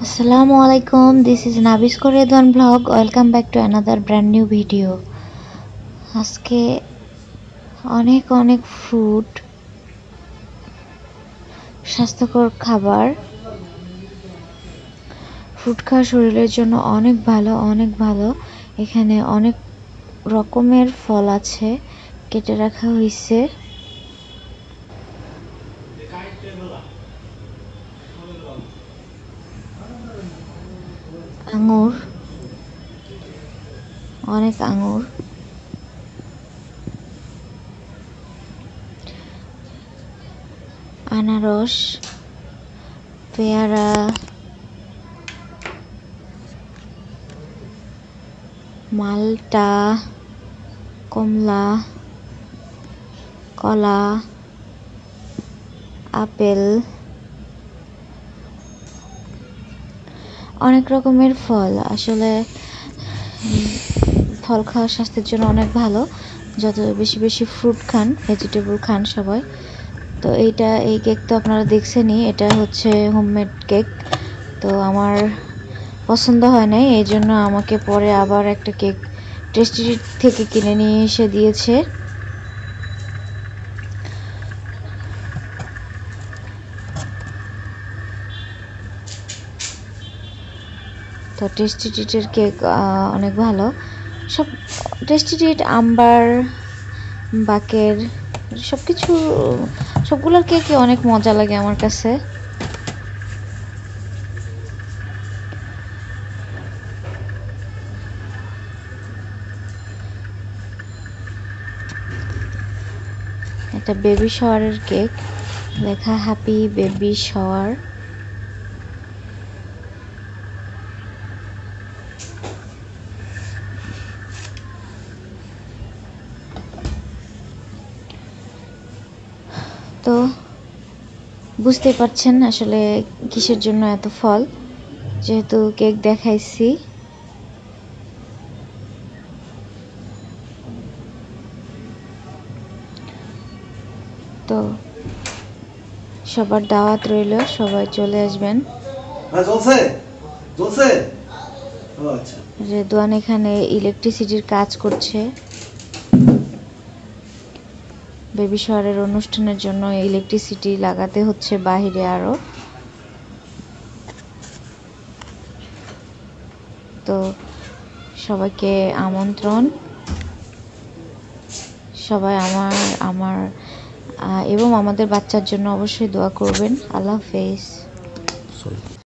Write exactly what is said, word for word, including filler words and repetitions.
Assalamu alaikum. This is Nabis Koredwan vlog. Welcome back to another brand new video. আজকে অনেক অনেক fruit, স্বাস্থ্যকর খাবার। ফ্রুট খাওয়া শরীরের জন্য অনেক ভালো, অনেক ভালো। এখানে অনেক রকমের ফল আছে, কেটে রাখা হয়েছে। আঙুর, অনেক আঙুর, আনারস, পেয়ারা, মালটা, কমলা, কলা, আপেল, অনেক রকমের ফল। আসলে ফল খাওয়া স্বাস্থ্যের জন্য অনেক ভালো। যত বেশি বেশি ফ্রুট খান, ভেজিটেবল খান সবাই। তো এইটা এই কেক তো আপনারা দেখছেনই, এটা হচ্ছে হোমমেড কেক। তো আমার পছন্দ হয় নাই, এই জন্য আমাকে পরে আবার একটা কেক টেস্টি থেকে কিনে নিয়ে এসে দিয়েছে। তো টেস্টি ট্রিটের কেক অনেক ভালো। সব টেস্টি ট্রিট, আম্বার, বাকের, সব কিছু সবগুলোর কেকই অনেক মজা লাগে আমার কাছে। এটা বেবি শাওয়ারের কেক, লেখা হ্যাপি বেবি শাওয়ার। তো বুঝতেই পারছেন আসলে কিসের জন্য এত ফল, যেহেতু কেক দেখাইছি। তো সবার দাওয়াত রইল, সবাই চলে আসবেন। রেদওয়ান এখানে ইলেকট্রিসিটির কাজ করছে। বেবি শাওয়ারের অনুষ্ঠানের জন্য ইলেকট্রিসিটি লাগাতে হচ্ছে বাহিরে আরো। তো সবাইকে আমন্ত্রণ, সবাই আমার আমার এবং আমাদের বাচ্চার জন্য অবশ্যই দোয়া করবেন। আল্লাহ হাফেজ।